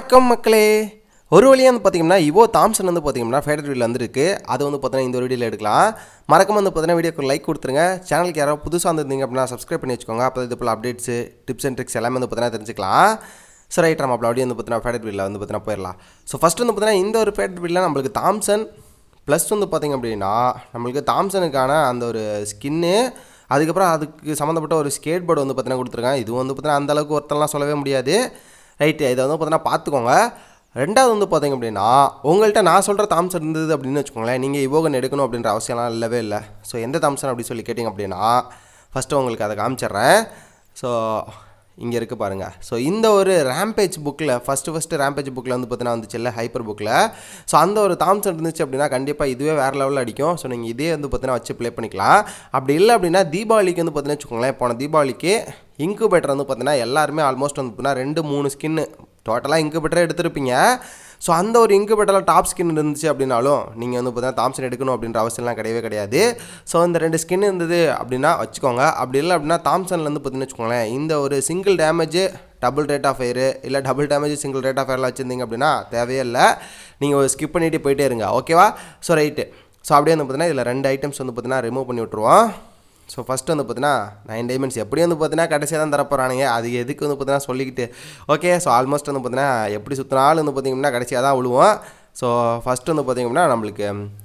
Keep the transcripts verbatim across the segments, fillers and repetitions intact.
வணக்கம் மக்களே. ஒரு வழியாக வந்து பார்த்தீங்கன்னா Evo Thompson வந்து பார்த்தீங்கன்னா ஃபேவரட் வீடியோவில் வந்துருக்கு. அது வந்து பார்த்தீங்கன்னா இந்த ஒரு வீடியோவில் எடுக்கலாம். மறக்காம வந்து பார்த்தீங்கன்னா வீடியோக்கு லைக் கொடுத்துருங்க. சேனலுக்கு யாராவது புதுசாக வந்துருந்தீங்க அப்படின்னா சப்ஸ்கிரைப் பண்ணி வச்சுக்கோங்க. அப்போ இது போல் அப்டேட்ஸு டிப்ஸ் அண்ட் ட்ரிக்ஸ் எல்லாமே வந்து பார்த்தீங்கன்னா தெரிஞ்சுக்கலாம். ஸோ ரைட், நம்ம அப்படி அப்படியே வந்து பார்த்தீங்கன்னா ஃபேவரட் வீடியோவில் வந்து பார்த்தீங்கன்னா போயிடலாம். ஸோ ஃபஸ்ட்டு வந்து பார்த்தீங்கன்னா இந்த ஒரு ஃபேவரட் வீடியோவில் நம்மளுக்கு தாம்சன் ப்ளஸ் வந்து பார்த்திங்க அப்படின்னா நம்மளுக்கு தாம்சனுக்கான அந்த ஒரு ஸ்கின்னு, அதுக்கப்புறம் அதுக்கு சம்மந்தப்பட்ட ஒரு ஸ்கேட் போர்டு வந்து பார்த்தீங்கன்னா கொடுத்துருக்காங்க. இது வந்து பார்த்தீங்கன்னா அந்தளவுக்கு ஒருத்தெல்லாம் சொல்லவே முடியாது. ரைட்டு, இதை வந்து பார்த்தீங்கன்னா பார்த்துக்கோங்க. ரெண்டாவது வந்து பார்த்திங்க அப்படின்னா உங்கள்கிட்ட நான் சொல்கிற தாம்சன் இருந்தது அப்படின்னு வச்சுக்கோங்களேன், நீங்கள் இவோகன் எடுக்கணும் அப்படின்ற அவசியம்லாம் இல்லவே இல்லை. ஸோ எந்த தாம்சன் அப்படி சொல்லி கேட்டிங்க அப்படின்னா ஃபஸ்ட்டு உங்களுக்கு அதை காமிச்சிட்றேன். ஸோ இங்கே இருக்குது பாருங்கள். ஸோ இந்த ஒரு ரேம்பேஜ் புக்கில் ஃபஸ்ட்டு ஃபஸ்ட்டு ரேம்பேஜ் புக்கில் வந்து பார்த்தீங்கன்னா வந்துச்சு இல்லை, ஹைப்பர் புக்கில். ஸோ அந்த ஒரு தாம்சன் இருந்துச்சு அப்படின்னா கண்டிப்பாக இதுவே வேறு லெவலில் அடிக்கும். ஸோ நீங்கள் இதே வந்து பார்த்தீங்கன்னா வச்சு ப்ளே பண்ணிக்கலாம். அப்படி இல்லை அப்படின்னா தீபாவளிக்கு வந்து பார்த்தீங்கன்னா வச்சுக்கோங்களேன், போன தீபாவளிக்கு இன்குபேட்டர் வந்து பார்த்தீங்கன்னா எல்லாருமே ஆல்மோஸ்ட் வந்து பார்த்தீங்கன்னா ரெண்டு மூணு ஸ்கின்னு டோட்டலாக இன்குபேட்டரே எடுத்திருப்பீங்க. ஸோ அந்த ஒரு இன்குபேட்டரில் டாப் ஸ்கின் இருந்துச்சு அப்படின்னாலும் நீங்கள் வந்து பார்த்தீங்கன்னா தாம்சன் எடுக்கணும் அப்படின்ற அவசியம்லாம் கிடையவே கிடையாது. ஸோ இந்த ரெண்டு ஸ்கின் இருந்தது அப்படின்னா வச்சுக்கோங்க. அப்படி இல்லை அப்படின்னா தாம்சன்லேருந்து பார்த்தீங்கன்னு வச்சுக்கோங்களேன், இந்த ஒரு single damage double rate of fire இல்லை double damage single rate of ஃபயரில் வச்சுருந்தீங்க அப்படின்னா தேவையே இல்லை. நீங்கள் ஒரு ஸ்கிப் பண்ணிவிட்டு போயிட்டே இருங்க, ஓகேவா? So right. ஸோ அப்படியே வந்து பார்த்தீங்கன்னா இதில் ரெண்டு ஐட்டம்ஸ் வந்து பார்த்தீங்கன்னா ரிமூவ் பண்ணி விட்ருவோம். ஸோ ஃபஸ்ட்டு வந்து பார்த்தீங்கன்னா நைன் டைமண்ட்ஸ் எப்படி வந்து பார்த்தீங்கன்னா கடைசியாக தான் தரப்போகிறானுங்க. அது எதுக்கு வந்து பார்த்தீங்கன்னா சொல்லிக்கிட்டு ஓகே. ஸோ ஆல்மோஸ்ட் வந்து பார்த்தீங்கன்னா எப்படி சுற்றினாலும் வந்து பார்த்திங்கன்னா கடைசியாக தான் விழுவோம். ஸோ ஃபஸ்ட்டு வந்து பார்த்திங்கன்னா நம்மளுக்கு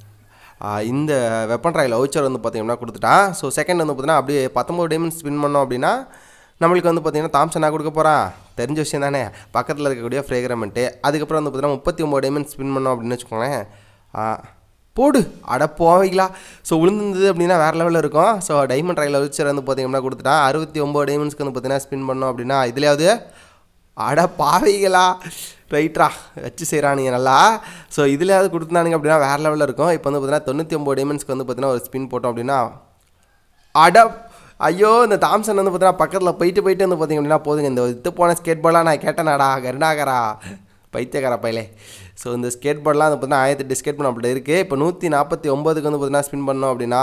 இந்த வெப்பன் ட்ராயில் வவுச்சர் வந்து பார்த்திங்கன்னா கொடுத்துட்டான். ஸோ செகண்ட் வந்து பார்த்தீங்கன்னா அப்படியே பத்தொம்பது டைமண்ட்ஸ் ஸ்பின் பண்ணோம் அப்படின்னா நம்மளுக்கு வந்து பார்த்திங்கன்னா தாம்சனாக கொடுக்க போகிறான். தெரிஞ்ச விஷயம் தானே, பக்கத்தில் இருக்கக்கூடிய ஃப்ரேக்ரமெண்ட்டு. அதுக்கப்புறம் வந்து பார்த்திங்கன்னா முப்பத்தி ஒம்பது டைமண்ட்ஸ் ஸ்பின் பண்ணோம் அப்படின்னு வச்சுக்கோங்களேன், போடு அட போவீங்களா. ஸோ விழுந்துருந்தது அப்படின்னா வேறு லெவலில் இருக்கும். ஸோ டைமண்ட் ட்ரையில் வச்சு வந்து பார்த்திங்கன்னா கொடுத்துட்டா அறுபத்தி ஒம்பது டைமண்ட்ஸ்க்கு வந்து பார்த்தீங்கன்னா ஸ்பின் பண்ணோம் அப்படின்னா இதுலையாவது அட பாவீங்களா. ரைட்ரா, வச்சு செய்கிறானுங்க நல்லா. ஸோ இதுலையாவது கொடுத்துனானுங்க அப்படின்னா வேறு லெவலில் இருக்கும். இப்போ வந்து பார்த்தீங்கன்னா தொண்ணூற்றி ஒம்பது டைமண்ட்ஸ்க்கு வந்து பார்த்தீங்கன்னா ஒரு ஸ்பின் போட்டோம் அப்படின்னா அட ஐயோ, இந்த தாம்சன் வந்து பார்த்தீங்கன்னா பக்கத்தில் போயிட்டு போயிட்டு வந்து பார்த்திங்க அப்படின்னா போதுங்க. இந்த இது போன ஸ்கேட் பால்லாம் நான் கேட்டேனாடா கருடாகரா பைத்தியக்காரா பையலே. ஸோ இந்த ஸ்கேட் போர்டெலாம் வந்து பார்த்தீங்கன்னா ஆயிரத்தி எட்டு ஸ்கேட் போர்டு அப்படி இருக்குது. இப்போ நூற்றி நாற்பத்தி ஒம்பதுக்கு வந்து பார்த்தீங்கன்னா ஸ்பின் பண்ணோம் அப்படின்னா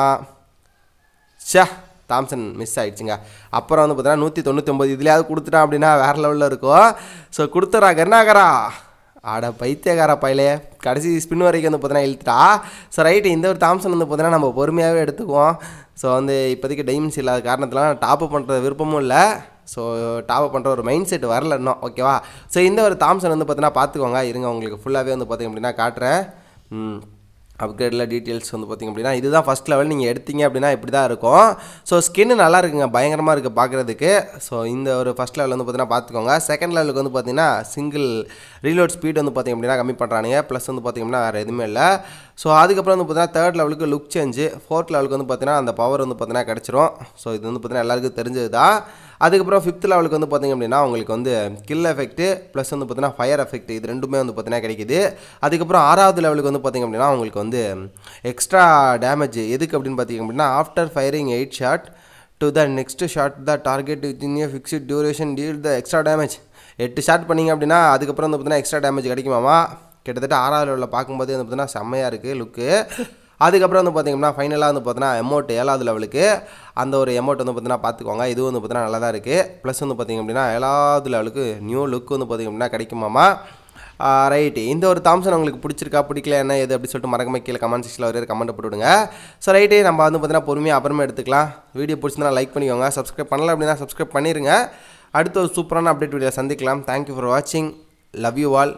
ஷா தாம்சன் மிஸ் ஆகிடுச்சுங்க. அப்புறம் வந்து பார்த்தீங்கன்னா நூற்றி தொண்ணூற்றி ஒம்பது இதுலையாவது கொடுத்துட்டான் அப்படின்னா வேறு லெவலில் இருக்கும். ஸோ கொடுத்துறா கருணாகரா ஆட பைத்தியக்காரா பையலே, கடைசி ஸ்பின் வரைக்கும் வந்து பார்த்தீங்கன்னா இழுத்துட்டா. ஸோ ரைட்டு, இந்த ஒரு தாம்சன் வந்து பார்த்தீங்கன்னா நம்ம பொறுமையாகவே எடுத்துக்குவோம். ஸோ வந்து இப்போதைக்கு டைமண்ட்ஸ் இல்லாத காரணத்தில் டாப் அப் பண்ணுற விருப்பமும் இல்லை. ஸோ டாப் அப் பண்ணுற ஒரு மைண்ட் செட் வரல இன்னும், ஓகேவா? ஸோ இந்த ஒரு தாம்சன் வந்து பார்த்தீங்கன்னா பார்த்துக்கோங்க. இருங்க உங்களுக்கு ஃபுல்லாகவே வந்து பார்த்திங்க அப்படின்னா காட்டுறேன். அப்கிரேடில் டீட்டெயில்ஸ் வந்து பார்த்திங்க அப்படின்னா இதுதான் ஃபஸ்ட் லெவல். நீங்கள் எடுத்தீங்க அப்படின்னா இப்படி தான் இருக்கும். ஸோ ஸ்கின்னு நல்லா இருக்குங்க, பயங்கரமாக இருக்குது பார்க்குறதுக்கு. ஸோ இந்த ஒரு ஃபஸ்ட் லெவல் வந்து பார்த்தீங்கன்னா பார்த்துக்கோங்க. செகண்ட் லெவலுக்கு வந்து பார்த்திங்கன்னா சிங்கிள் ரீலோட் ஸ்பீட் வந்து பார்த்திங்க அப்படின்னா கம்மி பண்ணுறானுங்க. ப்ளஸ் வந்து பார்த்திங்க அப்படின்னா வேறு எதுவுமே இல்லை. ஸோ அதுக்கப்புறம் வந்து பார்த்தீங்கன்னா தேர்ட் லெவலுக்கு லுக் சேஞ்சு, ஃபோர்த் லெவலுக்கு வந்து பார்த்தீங்கன்னா அந்த பவர் வந்து பார்த்தீங்கன்னா கிடச்சிரும். ஸோ இது வந்து பார்த்தீங்கன்னா எல்லாருக்கும் தெரிஞ்சது தான். அதுக்கப்புறம் ஃபிஃப்த் லெவலுக்கு வந்து பார்த்திங்க அப்படின்னா உங்களுக்கு வந்து கில் எஃபெக்ட்டு ப்ளஸ் வந்து பார்த்தீங்கன்னா ஃபயர் எஃபெக்ட், இது ரெண்டுமே வந்து பார்த்தீங்கன்னா கிடைக்குது. அதுக்கப்புறம் ஆறாவது லெவலுக்கு வந்து பார்த்திங்க அப்படின்னா உங்களுக்கு வந்து எக்ஸ்ட்ரா டேமேஜ் எதுக்கு அப்படின்னு பார்த்திங்க அப்படின்னா after firing eight shot to the next shot the target within a fixed duration deal the extra damage. எட்டு ஷாட் பண்ணிங்க அப்படின்னா அதுக்கப்புறம் வந்து பார்த்தீங்கன்னா எக்ஸ்ட்ரா டேமேஜ் கிடைக்குமாமா. கிட்டத்தட்ட ஆறாவது லெவலில் பார்க்கும்போது வந்து பார்த்தீங்கன்னா செம்மையாக இருக்குது லுக்கு. அதுக்கப்புறம் வந்து பார்த்திங்கன்னா ஃபைனலாக வந்து பார்த்தீங்கன்னா எமௌண்ட் ஏழாவது லெவலுக்கு அந்த ஒரு எமௌண்ட் வந்து பார்த்தீங்கன்னா பார்த்துக்கோங்க. இது வந்து பார்த்தீங்கன்னா நல்லா தான் இருக்குது. ப்ளஸ் வந்து பார்த்திங்க அப்படின்னா ஏழாவது லெவலுக்கு நியூ லுக் வந்து பார்த்திங்க அப்படின்னா கிடைக்குமாமா. ரைட்டு, இந்த ஒரு தாம்சன் உங்களுக்கு பிடிச்சிருக்கா பிடிக்கல என்ன எது அப்படி சொல்லிட்டு மறக்காம கீழே கமெண்ட் செக்ஷனில் ஒரு கமெண்ட் போட்டுவிடுங்க. ஸோ ரைட்டு, நம்ம வந்து பார்த்தீங்கன்னா பொறுமையாக அப்புறமே எடுத்துக்கலாம். வீடியோ பிடிச்சிருந்தா லைக் பண்ணிக்கோங்க. சப்ஸ்கிரைப் பண்ணல அப்படின்னா சப்ஸ்கிரைப் பண்ணிடுங்க. அடுத்த ஒரு சூப்பரான அப்டேட் வீடியோ சந்திக்கலாம். தேங்க்யூ ஃபார் வாட்சிங். Love you all.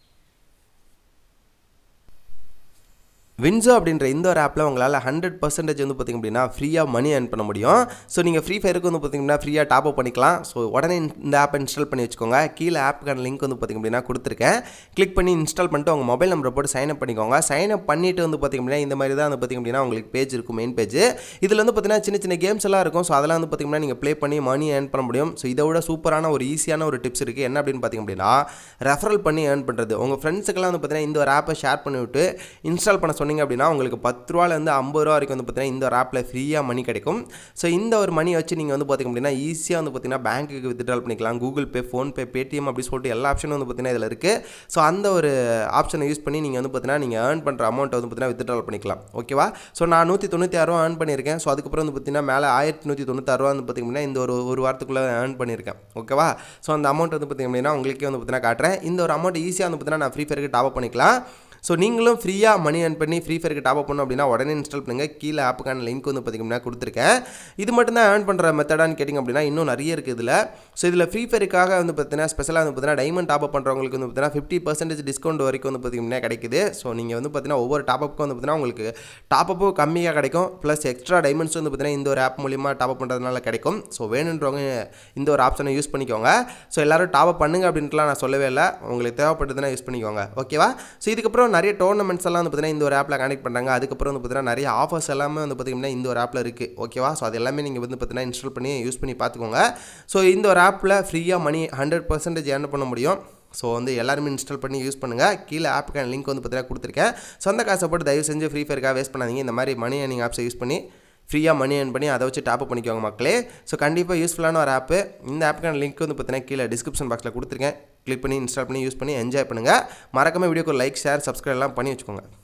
வின்சோ அப்படின்ற இந்த ஒரு ஆப்பில் உங்களால் ஹண்ட்ரட் பர்சன்டேஜ் வந்து பார்த்திங்க அப்படின்னா ஃப்ரீயாக மணி ஏர்ன் பண்ண முடியும். ஸோ நீங்கள் ஃப்ரீ ஃபயருக்கு வந்து பார்த்திங்கன்னா ஃப்ரீயாக டாப் அப் பண்ணிக்கலாம். ஸோ உடனே இந்த ஆப்பை இன்ஸ்டால் பண்ணி வச்சுக்கோங்க. கீழே ஆப்புக்கான லிங்க் வந்து பார்த்திங்க அப்படின்னா கொடுத்துருக்கேன். கிளிக் பண்ணி இன்ஸ்டால் பண்ணிட்டு உங்கள் மொபைல் நம்பரை போட்டு சைன் அப் பண்ணிக்கோங்க. சைன் அப் பண்ணிவிட்டு வந்து பார்த்திங்க அப்படின்னா இந்த மாதிரி தான் வந்து பார்த்திங்க அப்படின்னா உங்களுக்கு பேஜ் இருக்கும், மெயின் பேஜ். இதில் வந்து பார்த்திங்கன்னா சின்ன சின்ன கேம்ஸ் எல்லாம் இருக்கும். ஸோ அதெல்லாம் வந்து பார்த்திங்கன்னா நீங்கள் ப்ளே பண்ணி மணி ஏர்ன் பண்ண முடியும். ஸோ இதை விட சூப்பரான ஒரு ஈஸியான ஒரு டிப்ஸ் இருக்குது. என்ன அப்படின்னு பார்த்திங்க அப்படின்னா ரெஃபரல் பண்ணி ஏர்ன் பண்ணுறது. உங்கள் ஃப்ரெண்ட்ஸுக்கெல்லாம் வந்து பார்த்திங்கன்னா இந்த ஒரு ஆப்பை ஷேர் பண்ணிவிட்டு இன்ஸ்டால் பண்ண சொன்னீங்க பண்ணீங்க அப்படின்னா உங்களுக்கு பத்து ரூபாயிலேருந்து ஐம்பது ரூபா வரைக்கும் வந்து பார்த்தீங்கன்னா இந்த ஒரு ஆப்பில் ஃப்ரீயாக மணி கிடைக்கும். ஸோ இந்த ஒரு மணி வச்சு நீங்கள் வந்து பார்த்திங்க அப்படின்னா ஈஸியாக வந்து பார்த்தீங்கன்னா பேங்க்குக்கு வித்ட்ரால் பண்ணிக்கலாம். கூகுள் பே, ஃபோன்பே, பேடிஎம் அப்படி சொல்லிட்டு எல்லா ஆப்ஷனும் வந்து பார்த்தீங்கன்னா இதில் இருக்குது. ஸோ அந்த ஒரு ஆப்ஷனை யூஸ் பண்ணி நீங்கள் வந்து பார்த்தீங்கன்னா நீங்கள் ஏர்ன் பண்ணுற அமௌண்ட்டை வந்து பார்த்தீங்கன்னா வித்ட்ரால் பண்ணிக்கலாம். ஓகேவா? ஸோ நான் நூற்றி தொண்ணூற்றி ஆறு ரூபா ஏர்ன் பண்ணியிருக்கேன். ஸோ அதுக்கப்புறம் வந்து பார்த்தீங்கன்னா மேலே ஆயிரத்தி நூற்றி தொண்ணூத்தாறு ரூபா வந்து பார்த்திங்கன்னா இந்த ஒரு ஒரு வாரத்துக்குள்ளே ஏர்ன் பண்ணியிருக்கேன். ஓகேவா? ஸோ அந்த அமௌண்ட் வந்து பார்த்திங்க அப்படின்னா உங்களுக்கே வந்து பார்த்தீங்கன்னா காட்டுறேன். இந்த ஒரு அமௌண்ட் ஈஸியாக வந்து பார்த்தீங்கன்னா நான் ஃப்ரீ ஃபயருக்கு டாப் அப் பண்ணிக்கலாம். ஸோ நீங்களும் ஃப்ரீயாக மணி ஏர்ன் பண்ணி ஃப்ரீ ஃபயருக்கு டாப் அப் பண்ணணும் அப்படின்னா உடனே இன்ஸ்டால் பண்ணுங்கள். கீழே ஆப்புக்கான லிங்க் வந்து பார்த்திங்கன்னா கொடுத்துருக்கேன். இது மட்டும் தான் ஏர்ன் பண்ணுற மெத்தடான்னு கேட்டிங்க அப்படின்னா இன்னும் நிறைய இருக்குது இதில். ஸோ இதில் ஃப்ரீ ஃபயருக்காக வந்து பார்த்தீங்கன்னா ஸ்பெஷலாக வந்து பார்த்தீங்கன்னா டைமண்ட் டாப் அப் பண்ணுறவங்களுக்கு வந்து பார்த்தீங்கன்னா ஃபிஃப்டி பர்சன்டேஜ் டிஸ்கவுண்ட் வரைக்கும் வந்து பார்த்திங்கன்னா கிடைக்குது. ஸோ நீங்கள் வந்து பார்த்தீங்கன்னா ஒவ்வொரு டாப் அப்புக்கும் வந்து பார்த்தீங்கன்னா உங்களுக்கு டாப் அப்பும் கம்மியாக கிடைக்கும். ப்ளஸ் எக்ஸ்ட்ரா டைமண்ட்ஸ் வந்து பார்த்தீங்கன்னா இந்த ஒரு ஆப் மூலிமா டாப் அப் பண்ணுறதுனால கிடைக்கும். ஸோ வேணுன்றவங்க இந்த ஒரு ஆப்ஷனை யூஸ் பண்ணிக்கோங்க. ஸோ எல்லோரும் டாப் அப் பண்ணுங்க அப்படின்ட்டுலாம் நான் சொல்லவே இல்லை. உங்களுக்கு தேவைப்பட்டதுன்னா யூஸ் பண்ணிக்கோங்க. ஓகேவா? ஸோ இதுக்கப்புறம் நிறைய டோர்னமெண்ட்ஸ் எல்லாம் வந்து பார்த்தீங்கன்னா இந்த ஒரு ஆப்பில் கனெக்ட் பண்ணுறாங்க. அதுக்கப்புறம் வந்து பார்த்தீங்கன்னா நிறைய ஆஃபர்ஸ் எல்லாமே வந்து பார்த்தீங்கன்னா இந்த ஒரு ஆப்பில் இருக்குது. ஓகேவா? ஸோ அது எல்லாமே நீங்கள் வந்து பார்த்தீங்கன்னா இன்ஸ்டால் பண்ணி யூஸ் பண்ணி பார்த்துக்கோங்க. ஸோ இந்த ஒரு ஆப்பில் ஃப்ரீயாக மணி ஹண்ட்ரட் பர்சன்டேஜ் ஏர்ன் பண்ண முடியும். ஸோ வந்து எல்லாருமே இன்ஸ்டால் பண்ணி யூஸ் பண்ணுங்கள். கீழே ஆப்புக்கான லிங்க் வந்து பார்த்தீங்கன்னா கொடுத்துருக்கேன். சொந்த காசை போட்டு தயவு செஞ்சு ஃப்ரீ ஃபயருக்காக வேஸ்ட் பண்ணாதீங்க. இந்த மாதிரி மணி ஏர்னிங் ஆப்ஸை யூஸ் பண்ணி ஃப்ரீயாக மணி ஏர்ன் பண்ணி அதை வச்சு டாப் அப் பண்ணிக்கோங்க மக்களே. ஸோ கண்டிப்பாக யூஸ்ஃபுல்லான ஒரு ஆப்பு. இந்த ஆப்புக்கான லிங்க் வந்து பார்த்தீங்கன்னா கீழே டிஸ்கிரிப்ஷன் பாக்ஸில் கொடுத்துருக்கேன். கிளிக் பண்ணி இன்ஸ்டால் பண்ணி யூஸ் பண்ணி என்ஜாய் பண்ணுங்கள். மறக்காம வீடியோக்கு லைக், ஷேர், சப்ஸ்கிரைப் எல்லாம் பண்ணி வச்சுக்கோங்க.